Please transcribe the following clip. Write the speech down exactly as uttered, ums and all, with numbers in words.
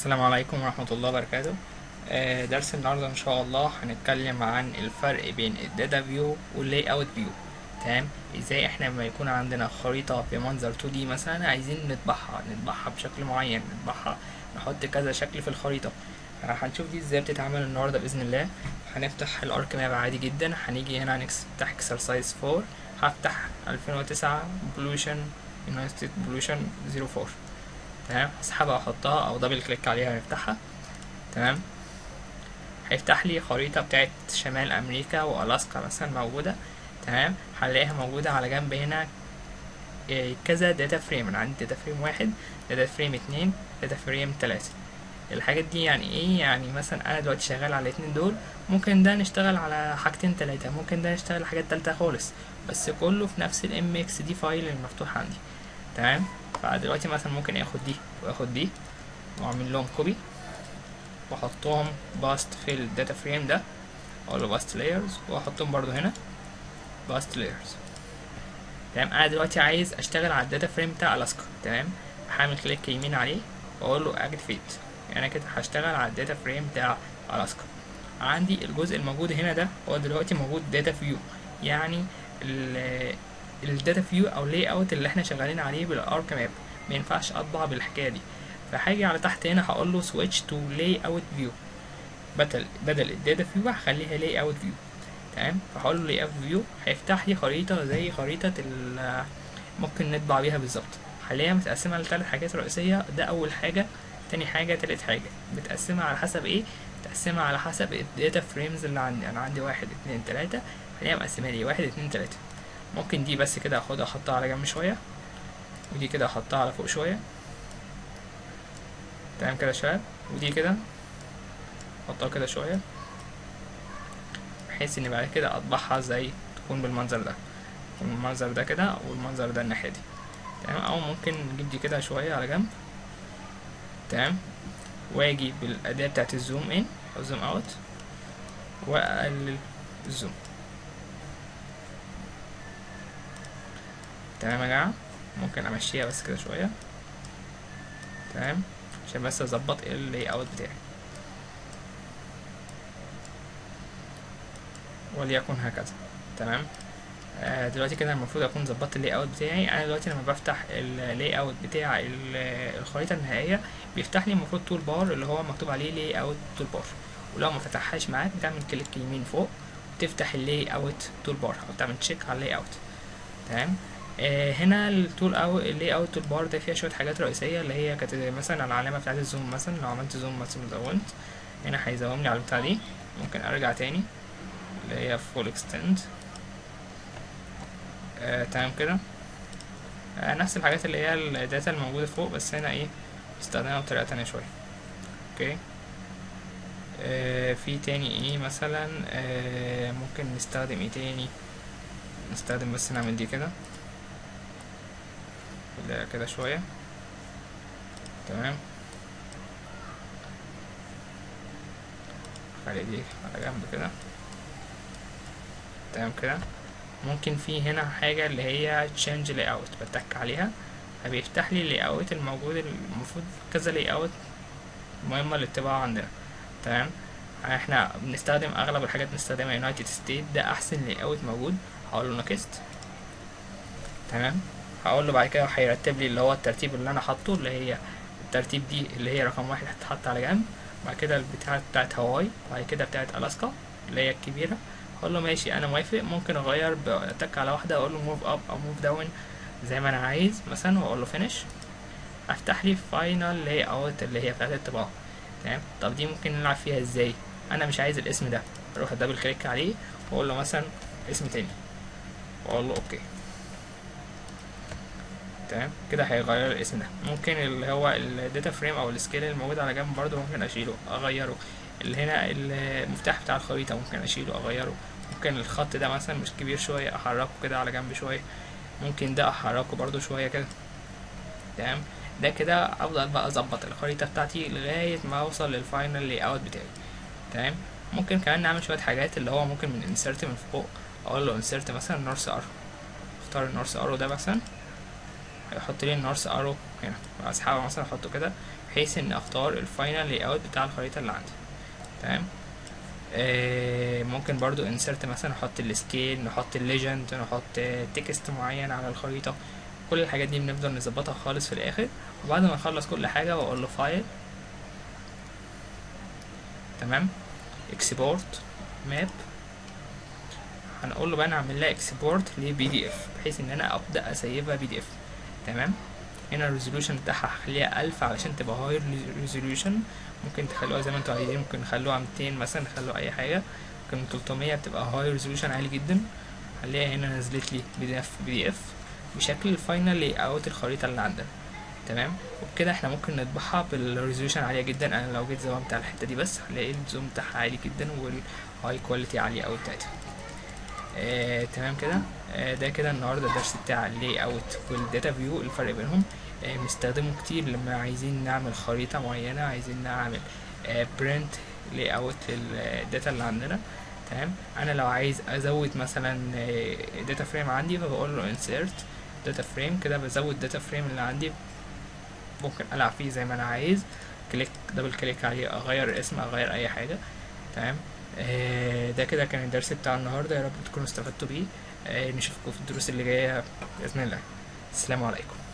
السلام عليكم ورحمة الله وبركاته. آه، درس النهاردة إن شاء الله هنتكلم عن الفرق بين الداتا فيو واللاي اوت فيو. تمام، ازاي احنا لما يكون عندنا خريطة بمنظر اتنين دي مثلا عايزين نطبعها نطبعها بشكل معين، نطبعها نحط كذا شكل في الخريطة. آه، هنشوف دي ازاي بتتعمل النهاردة بإذن الله. هنفتح الارك ماب عادي جدا، هنيجي هنا هنفتح اكسرسايز فور، هفتح ألفين وتسعة بولوشن يونايتد ستيت بولوشن صفر أربعة. تمام، هسحبها واحطها او دبل كليك عليها ونفتحها. تمام، هيفتح لي خريطة بتاعت شمال امريكا والاسكا مثلا موجودة. تمام، هنلاقيها موجودة على جنب هنا. إيه، كذا داتا فريم، انا عندي داتا فريم واحد، داتا فريم اتنين، داتا فريم تلاتة. الحاجات دي يعني ايه؟ يعني مثلا انا دلوقتي شغال على الاتنين دول، ممكن ده نشتغل على حاجتين تلاتة، ممكن ده نشتغل على حاجات تالتة خالص، بس كله في نفس الام اكس دي فايل المفتوح عندي. تمام، فدلوقتي مثلا ممكن اخد دي واخد دي واعمل لهم كوبي واحطهم باست في الداتا فريم ده، اقول له باست لايرز واحطهم برضو هنا باست لايرز. تمام، انا دلوقتي عايز اشتغل على الداتا فريم بتاع الاسكا. تمام، هعمل كليك يمين عليه واقول له اكتيفيت. يعني انا كده هشتغل على الداتا فريم بتاع الاسكا. عندي الجزء الموجود هنا ده هو دلوقتي موجود داتا فيو، يعني الداتا فيو او لاي اوت اللي احنا شغالين عليه بالارك ماب، ما ينفعش اطبع بالحكايه دي. فهاجي على تحت هنا هقول له سويتش تو لاي اوت فيو، بدل بدل الداتا فيو هخليها لاي اوت فيو. تمام، فهقول له لاي اوت فيو هيفتح لي خريطه زي خريطه ال ممكن نطبع بيها بالظبط. حاليا متقسمه لثلاث حاجات رئيسيه، ده اول حاجه، تاني حاجه، تالت حاجه. متقسمه على حسب ايه؟ متقسمه على حسب الداتا فريمز اللي عندي. انا عندي واحد اتنين تلاته، خليها مقسمه لي واحد اتنين تلاته. ممكن دي بس كده اخدها احطها على جنب شويه، ودي كده احطها على فوق شويه. تمام كده يا شباب، ودي كده احطها كده شويه، بحيث ان بعد كده اطبعها زي تكون بالمنظر ده، والمنظر ده كده والمنظر ده الناحيه دي. تمام، او ممكن نجيب دي كده شويه على جنب. تمام، واجي بالاداه بتاعت الزوم ان او زوم اوت واقلل الزوم. تمام يا جماعه، ممكن امشيها بس كده شويه. تمام، عشان بس اظبط اللاي اوت بتاعي، وليكن هكذا. تمام، آه دلوقتي كده المفروض اكون ظبطت اللاي اوت بتاعي. انا دلوقتي لما بفتح اللاي اوت بتاع ال- الخريطه النهائيه، بيفتح لي المفروض تول بار اللي هو مكتوب عليه لاي اوت تول بار. ولو ما فتحهاش معاك بتعمل كليك يمين فوق وتفتح اللاي اوت تول بار، او تعمل تشيك على اللاي اوت. تمام، آه هنا التول او اللاي اوت تول بار ده فيها شويه حاجات رئيسيه، اللي هي كانت مثلا العلامه بتاعت الزوم. مثلا لو عملت زوم مثلا زومت هنا هيزوم لي على البتاع دي. ممكن ارجع تاني اللي هي فول اكستند. آه تمام كده. آه نفس الحاجات اللي هي الداتا الموجودة فوق، بس هنا ايه استخدمها بطريقة تانية شوية. اوكي، آه في تاني ايه مثلا؟ آه ممكن نستخدم ايه تاني؟ نستخدم بس نعمل دي كده كده كده شوية. تمام، خلي دي على جنب كده. تمام كده. ممكن في هنا حاجة اللي هي change layout، بتك عليها بيفتح لي layout الموجود. المفروض كذا layout مهمة للطباعة عندنا. تمام، احنا بنستخدم اغلب الحاجات بنستخدمها يونايتد ستيت، ده احسن لاي اوت موجود. هقول له نكست. تمام، هقول له بعد كده هيرتب لي اللي هو الترتيب اللي انا حاطه، اللي هي الترتيب دي اللي هي رقم واحد هتتحط على جنب، بعد كده البتاعة بتاعت هواي، بعد كده بتاعت الاسكا اللي هي الكبيرة. هقول له ماشي انا موافق، ممكن اغير بتك على واحدة، اقول له موف اب او موف داون زي ما انا عايز مثلا، واقول له فينيش. افتح لي فاينل لاي اوت اللي هي بتاعت الطباعة. تمام، طب دي ممكن نلعب فيها ازاي؟ انا مش عايز الاسم ده، اروح دبل كليك عليه واقول له مثلا اسم تاني واقول له اوكي. تمام كده هيغير الاسم ده. ممكن اللي هو الداتا فريم او السكيل الموجود على جنب برضو ممكن اشيله اغيره. اللي هنا المفتاح بتاع الخريطة ممكن اشيله اغيره. ممكن الخط ده مثلا مش كبير شوية احركه كده على جنب شوية، ممكن ده احركه برضو شوية كده. تمام، ده كده افضل بقى اظبط الخريطة بتاعتي لغاية ما اوصل للفاينل لاي اوت بتاعي. تمام، ممكن كمان نعمل شوية حاجات اللي هو ممكن من انسرت من فوق، اقول له انسرت مثلا نورث ارو، اختار النورث ارو ده مثلا، هيحط لي النورث ارو هنا، اسحبه مثلا احطه كده بحيث ان اختار الفاينل لاي اوت بتاع الخريطه اللي عندي. تمام. آه ممكن برضو انسرت مثلا نحط السكيل، نحط الليجند، نحط تكست معين على الخريطه. كل الحاجات دي بنفضل نظبطها خالص في الاخر، وبعد ما نخلص كل حاجه واقول له فايل، تمام، اكسبورت ماب، هنقول له بقى نعمل لها اكسبورت لبي دي اف بحيث ان انا ابدا اسيبها بي دي اف. تمام. هنا الريزولوشن بتاعها هخليها ألف علشان تبقى هاي ريزولوشن، ممكن تخلوها زي ما انتوا عايزين، ممكن نخلوها ميتين مثلا، نخلوها اي حاجه، ممكن تلتمية بتبقى هاي ريزولوشن عالي جدا. خليها هنا نزلت لي بي دي اف بي دي اف بشكل الفاينل لاي اوت الخريطه اللي عندنا. تمام. وبكده احنا ممكن نطبعها بالريزولوشن عاليه جدا. انا لو جيت زومت على الحته دي بس هلاقي الزوم بتاعها عالي جدا والهاي كواليتي عاليه اوي بتاعتها. آه، تمام كده. آه، ده كده النهارده الدرس بتاع اللاي اوت والداتا فيو، الفرق بينهم. آه، بنستخدمه كتير لما عايزين نعمل خريطة معينة، عايزين نعمل آه برنت لاي اوت للداتا اللي عندنا. تمام. انا لو عايز ازود مثلا داتا فريم عندي فبقول له انسيرت داتا فريم، كده بزود داتا فريم اللي عندي، ممكن العب فيه زي ما انا عايز، كليك دبل كليك عليه، اغير الاسم، اغير اي حاجة. تمام. آه، ده كده كان الدرس بتاع النهارده، يا رب تكونوا استفدتوا بيه. آه، نشوفكم في الدروس اللي جايه باذن الله. السلام عليكم.